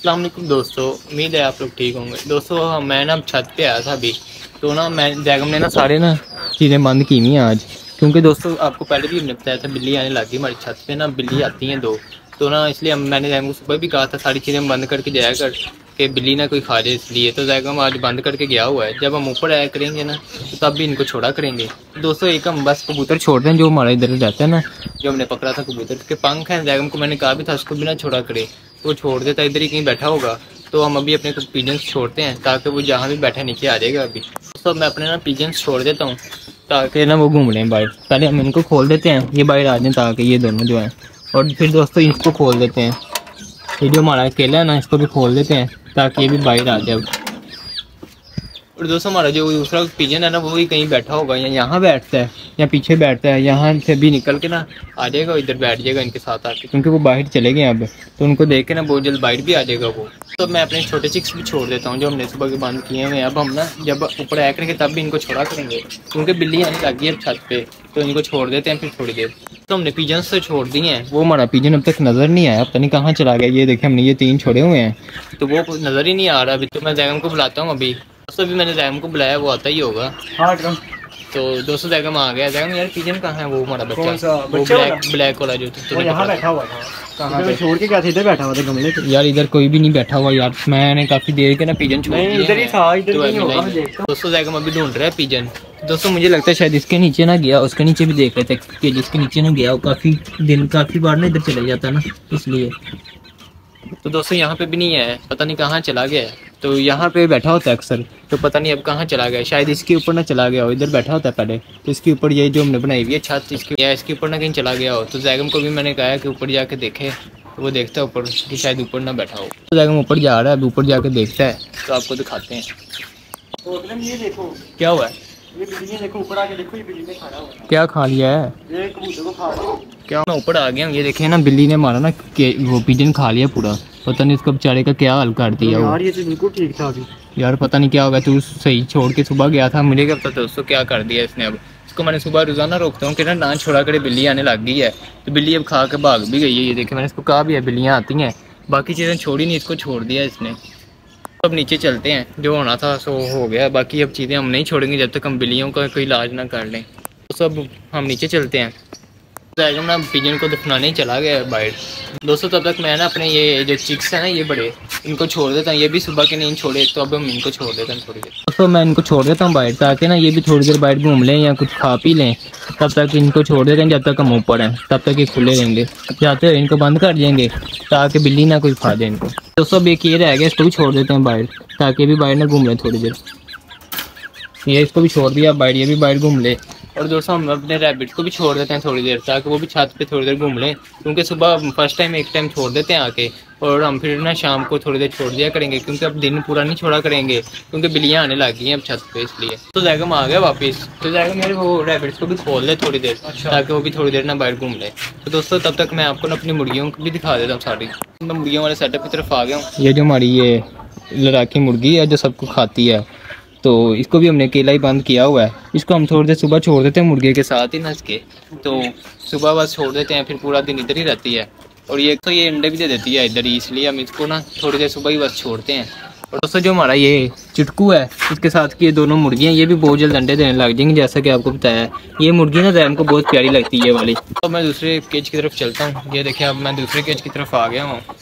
अस्सलाम वालेकुम दोस्तों, उम्मीद है आप लोग ठीक होंगे। दोस्तों मैं ना छत पे आया था अभी, तो ना मैं जैगम ने ना सारे ना चीज़ें बंद की हुई हैं आज, क्योंकि दोस्तों आपको पहले भी हमने बताया था बिल्ली आने लगी हमारी छत पे ना, बिल्ली आती हैं दो, तो ना इसलिए मैंने जैगम को सुबह भी कहा था सारी चीज़ें बंद करके जाया कर कि बिल्ली ना कोई खा जाए, इसलिए तो जैगम आज बंद करके गया हुआ है। जब हम ऊपर आया करेंगे ना तो तब भी इनको छोड़ा करेंगे। दोस्तों एक हम बस कबूतर छोड़ दें जो हमारा इधर रहता है ना, जो हमने पकड़ा था कबूतर के पंख हैं, जैगम को मैंने कहा भी था उसको भी ना छोड़ा करे, तो वो छोड़ देता इधर ही कहीं बैठा होगा। तो हम अभी अपने पिजन्स छोड़ते हैं ताकि वो जहाँ भी बैठा नीचे आ जाएगा। अभी तो मैं अपने ना पिजन्स छोड़ देता हूँ ताकि ना वो घूम लें बाहर। पहले हम इनको खोल देते हैं, ये बाहर आ जाएं ताकि ये दोनों जो हैं, और फिर दोस्तों इसको खोल देते हैं, ये जो हमारा केला है ना इसको भी खोल देते हैं ताकि ये भी बाहर आ जाए। और दोस्तों हमारा जो दूसरा पिजन है ना वो भी कहीं बैठा होगा, या यहाँ बैठता है या पीछे बैठता है, यहाँ से भी निकल के ना आ जाएगा, इधर बैठ जाएगा इनके साथ आके, क्योंकि वो बाहर चले गए अब, तो उनको देख के ना बहुत जल्द बाहर भी आ जाएगा वो। तो मैं अपने छोटे चिक्स भी छोड़ देता हूँ जो हमने सुबह के बंद किए हुए हैं। अब हम ना जब ऊपर आया करेंगे तब भी इनको छोड़ा करेंगे, क्योंकि बिल्ली आने लगी है छत पे, तो इनको छोड़ देते हैं फिर थोड़ी देर। तो हमने पिजन से छोड़ दिए हैं, वो हमारा पिजन अब तक नज़र नहीं आया, पता नहीं कहाँ चला गया। ये देखें हमने ये 3 छोड़े हुए हैं, तो वो नज़र ही नहीं आ रहा अभी। तो मैं जैगम को बुलाता हूँ अभी, दोस्तों भी मैंने जैगम को बुलाया, वो आता ही होगा। हाँ तो दोस्तों जैगम आ गया। जैगम यार पिजन कहाँ है वो हमारा बच्चा, वो ब्लैक वाला जो तो यहाँ बैठा हुआ था, कहाँ पे छोड़ के क्या था, इधर बैठा हुआ था गमले पे। यार इधर कोई भी नहीं बैठा हुआ यार, मैंने काफ़ी देर के ना पिजन छोड़ दिया, इधर ही था, इधर नहीं होगा। दोस्तों जैगम अभी ढूंढ रहा है पिजन। दोस्तों मुझे लगता है शायद इसके नीचे ना गया, उसके नीचे भी देख रहे थे कि जिसके नीचे ना गया वो काफ़ी बार ना इधर चले जाता है ना, इसलिए। तो दोस्तों यहाँ पे भी नहीं है, पता नहीं कहाँ चला गया है। तो यहाँ पे बैठा होता है अक्सर, तो पता नहीं अब कहाँ चला गया, शायद इसके ऊपर ना चला गया हो, इधर बैठा होता है पहले, तो इसके ऊपर ये जो हमने बनाई हुई है छत इसके ऊपर ना कहीं चला गया हो। तो जैगम को भी मैंने कहा कि ऊपर जाके देखे, तो वो देखता है ऊपर कि शायद ऊपर ना बैठा हो। तो जैगम ऊपर जा रहा है, अब ऊपर जाके देखता है, तो आपको दिखाते हैं। तो ये देखो क्या हुआ है, ये बिल्ली देखो ऊपर आके देखो, ये बिल्ली ने खाना हुआ है, क्या खा लिया है, ये कबूतर को खा लिया। क्या मैं ऊपर आ गया हूँ, ये देखे ना बिल्ली ने मारा ना वो पिजन खा लिया पूरा, पता नहीं इसको बेचारे का क्या हाल कर दिया यार। ये तो बिल्कुल ठीक था अभी यार, पता नहीं क्या होगा। तू सही छोड़ के सुबह गया था, मुझे क्या पता दोस्तों क्या कर दिया इसने। अब इसको मैंने सुबह रोजाना रोकता हूँ कि ना छोड़ा करे, बिल्ली आने लग गई है, तो बिल्ली अब खा के भाग भी गई है। ये देखे मैंने इसको कहा भी है बिल्लियाँ आती हैं, बाकी चीज़ें छोड़ी नहीं, इसको छोड़ दिया इसने। अब नीचे चलते हैं, जो होना था सो हो गया, बाकी अब चीज़ें हम नहीं छोड़ेंगे जब तक हम बिल्लियों का कोई इलाज ना कर लें। तो सब हम नीचे चलते हैं। जैगम ना पिजन को दफनाने ही चला गया बाहर। दोस्तों तब तक मैं ना अपने ये जो चिक्स है ना ये बड़े, इनको छोड़ देता हूँ, ये भी सुबह के नहीं छोड़े, तो अब हम इनको छोड़ देते हैं थोड़ी देर। दोस्तों मैं इनको छोड़ देता हूँ बाहर, ताकि ना ये भी थोड़ी देर बाहर घूम लें या कुछ खा पी लें। तब तक इनको छोड़ देते हैं, जब तक हम ऊपर हैं तब तक ये खुले रहेंगे, जाते हुए इनको बंद कर देंगे ताकि बिल्ली ना कुछ खा जाए इनको। दोस्तों अब एक ये रह गया, इसको भी छोड़ देते हैं बाहर, ताकि भी बाहर ना घूम लें थोड़ी देर। ये इसको भी छोड़ दिया बाहर, ये भी बाहर घूम ले। और दोस्तों हम अपने रैबिट को भी छोड़ देते हैं थोड़ी देर, ताकि वो भी छत पे थोड़ी देर घूम लें, क्योंकि सुबह फर्स्ट टाइम एक टाइम छोड़ देते हैं आके, और हम फिर ना शाम को थोड़ी देर छोड़ दिया करेंगे, क्योंकि अब दिन पूरा नहीं छोड़ा करेंगे, क्योंकि बिल्लियाँ आने लगी हैं अब छत पे, इसलिए। तो जैगम आ गया वापस, तो जैगम मेरे वो रैबिट्स को भी खोल दे थोड़ी देर, ताकि वो भी थोड़ी देर ना बाहर घूम ले। तो दोस्तों तब तक मैं आपको ना अपनी मुर्गियों को भी दिखा देता हूँ सारी। मैं मुर्गियों वाले सेटअप की तरफ आ गया हूँ। ये जो हमारी ये लड़ाकी मुर्गी है जो सबको खाती है, तो इसको भी हमने केला ही बंद किया हुआ है। इसको हम थोड़ी देर सुबह छोड़ देते हैं मुर्गे के साथ ही ना इसके, तो सुबह बस छोड़ देते हैं, फिर पूरा दिन इधर ही रहती है। और ये तो ये अंडे भी दे देती है इधर ही, इसलिए हम इसको ना थोड़ी देर सुबह ही बस छोड़ते हैं। और दोस्तों जो हमारा ये चिटकू है, इसके साथ की ये दोनों मुर्गियाँ, ये भी बहुत जल्द अंडे देने लग जाएंगे, जैसा कि आपको बताया। ये मुर्गी ना जैम को बहुत प्यारी लगती है ये वाली। तो मैं दूसरे केज की तरफ चलता हूँ। ये देखें अब मैं दूसरे केज की तरफ आ गया हूँ।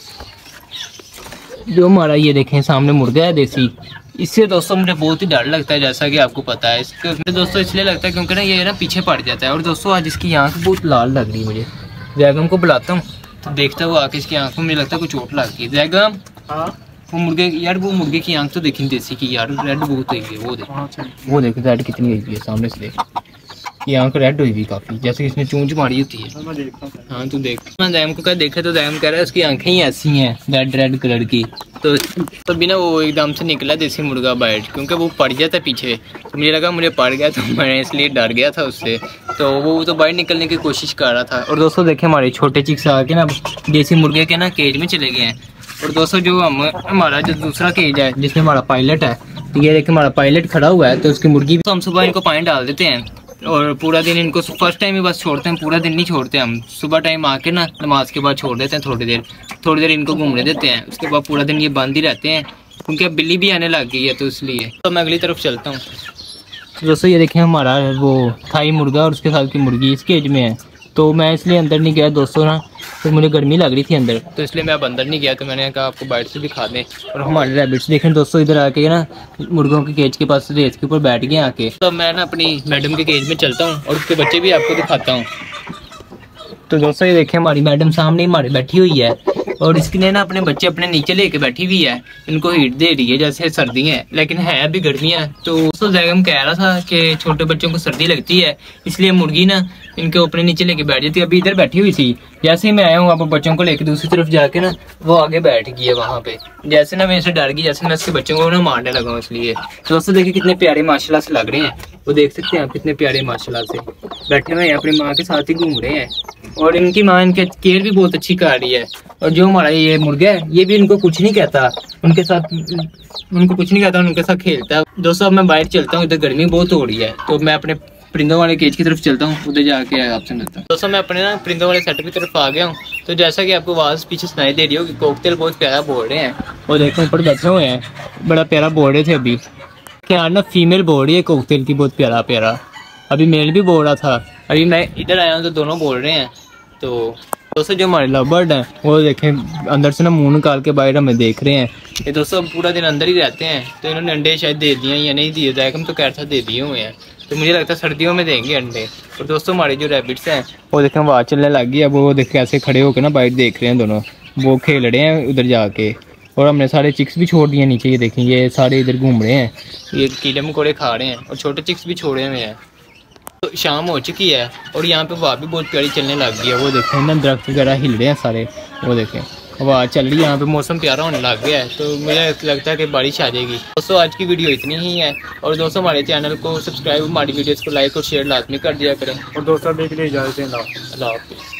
जो हमारा ये देखें सामने मुर्गा है देसी, इससे दोस्तों मुझे बहुत ही डर लगता है, जैसा कि आपको पता है। इसके दोस्तों इसलिए लगता है क्योंकि ना ये ना पीछे पड़ जाता है। और दोस्तों आज इसकी आँख बहुत लाल लग रही है मुझे। जैगम को बुलाता हूँ तो देखता हुआ आके इसकी आँख में मुझे लगता है कुछ चोट लग गई। जैगम वो मुर्गे यार, वो मुर्गे की आँख तो देखी देसी की यार, रेड बहुत हुई है, वो देख रेड कितनी हुई है सामने से, ये आँख रेड हुई हुई काफ़ी, जैसे इसने चूंच मारी होती है। हाँ तू देख, मैं जैम को क्या देखा तो जैम कह रहा है उसकी आंखें ही ऐसी हैं रेड कलर की। तो बिना वो एकदम से निकला देसी मुर्गा बाहर, क्योंकि वो पड़ जाता है पीछे, तो मुझे लगा मुझे पड़ गया, तो मैं इसलिए डर गया था उससे, तो वो तो बाहर निकलने की कोशिश कर रहा था। और दोस्तों देखें हमारे छोटे चिक्स आके ना देसी मुर्गे के ना केज में चले गए हैं। और दोस्तों जो हमारा जो दूसरा केज है जिसमें हमारा पायलट है, तो ये देखिए हमारा पायलट खड़ा हुआ है, तो उसकी मुर्गी भी, तो हम सुबह इनको पानी डाल देते हैं और पूरा दिन इनको फर्स्ट टाइम ही बस छोड़ते हैं, पूरा दिन नहीं छोड़ते हम। सुबह टाइम आके ना नमाज के बाद छोड़ देते हैं थोड़ी देर इनको घूमने देते हैं। उसके बाद पूरा दिन ये बंद ही रहते हैं क्योंकि अब बिल्ली भी आने लग गई है, तो इसलिए। तो मैं अगली तरफ चलता हूँ। तो दोस्तों ये देखें हमारा वो थाई मुर्गा और उसके साथ की मुर्गी इस केज में है, तो मैं इसलिए अंदर नहीं गया दोस्तों ना, तो मुझे गर्मी लग रही थी अंदर, तो इसलिए मैं अब अंदर नहीं गया। तो मैंने कहा आपको बाहर से दिखा दें। और हमारे रैबिट्स देखें दोस्तों, इधर आके ना मुर्गों के केज के पास रेत के ऊपर बैठ गए आके। तो मैं ना अपनी मैडम के केज में चलता हूँ और उसके बच्चे भी आपको दिखाता हूँ। तो दोस्तों ये देखें हमारी मैडम सामने हमारे बैठी हुई है और इसने ना अपने बच्चे अपने नीचे लेके बैठी हुई है। इनको हीट दे रही है जैसे सर्दी है, लेकिन है अभी गर्मियाँ। तो दोस्तों जैगम कह रहा था कि छोटे बच्चों को सर्दी लगती है, इसलिए मुर्गी ना इनके अपने नीचे लेके बैठ जाती है। अभी इधर बैठी हुई थी, जैसे ही मैं आया हूँ अब बच्चों को लेके दूसरी तरफ जाके ना वो आगे बैठ गई है वहाँ पे। जैसे ना मेरे से डर गई, जैसे मैं उसके बच्चों को ना मारने लगा हूँ इसलिए। तो दोस्तों देखिए कितने प्यारे माशाल्लाह से लग रहे हैं, वो देख सकते हैं आप कितने प्यारे माशाल्लाह से बैठे हुए हैं, अपनी माँ के साथ ही घूम रहे हैं। और इनकी माँ इनके केयर भी बहुत अच्छी कर रही है। और जो हमारा ये मुर्गा है ये भी इनको कुछ नहीं कहता, उनके साथ उनके साथ खेलता है। दोस्तों अब मैं बाहर चलता हूँ, इधर गर्मी बहुत हो रही है, तो मैं अपने परिंदों वाले केज की तरफ चलता हूँ, उधर जाके आपसे मिलता हूँ। दोस्तों मैं अपने ना परिंदों वाले सेटअप की तरफ आ गया हूँ। तो जैसा कि आपको आवाज़ पीछे सुनाई दे रही हो कि कोकतेल बहुत प्यारा बोल रहे हैं, वो देखो ऊपर बैठे हुए हैं, बड़ा प्यारा बोल रहे थे। अभी क्या ना फीमेल बोल रही है कोकतेल की, बहुत प्यारा। अभी मेल भी बोल रहा था, अभी मैं इधर आया हूँ तो दोनों बोल रहे हैं। तो दोस्तों जो हमारे लव बर्ड हैं वो देखें अंदर से ना मुंह निकाल के बाहर हमें देख रहे हैं। ये दोस्तों पूरा दिन अंदर ही रहते हैं, तो इन्होंने अंडे शायद दे दिए या नहीं दिए, जैकम तो कह रहा था दे दिए हुए हैं, तो मुझे लगता है सर्दियों में देंगे अंडे। और दोस्तों हमारे जो रैबिट्स हैं वो देखें आवाज़ चलने लग गई है, वो देख कैसे खड़े होकर ना बाहर देख रहे हैं, दोनों वो खेल रहे हैं उधर जाके। और हमने सारे चिक्स भी छोड़ दिए नीचे, ये देखें ये सारे इधर घूम रहे हैं, ये कीड़े मकोड़े खा रहे हैं और छोटे चिक्स भी छोड़े हुए हैं। तो शाम हो चुकी है और यहाँ पे हवा भी बहुत प्यारी चलने लग गई है, वो देखें ना दरख्त वगैरह हिल रहे हैं सारे, वो देखें हवा चल रही है, यहाँ पे मौसम प्यारा होने लग गया है, तो मुझे लगता है कि बारिश आ जाएगी। दोस्तों आज की वीडियो इतनी ही है, और दोस्तों हमारे चैनल को सब्सक्राइब, हमारी वीडियोज़ को लाइक और शेयर लाजमी कर दिया करें। और दोस्तों देख लीजिए, इजाज़त दें, अल्लाह हाफ़िज़।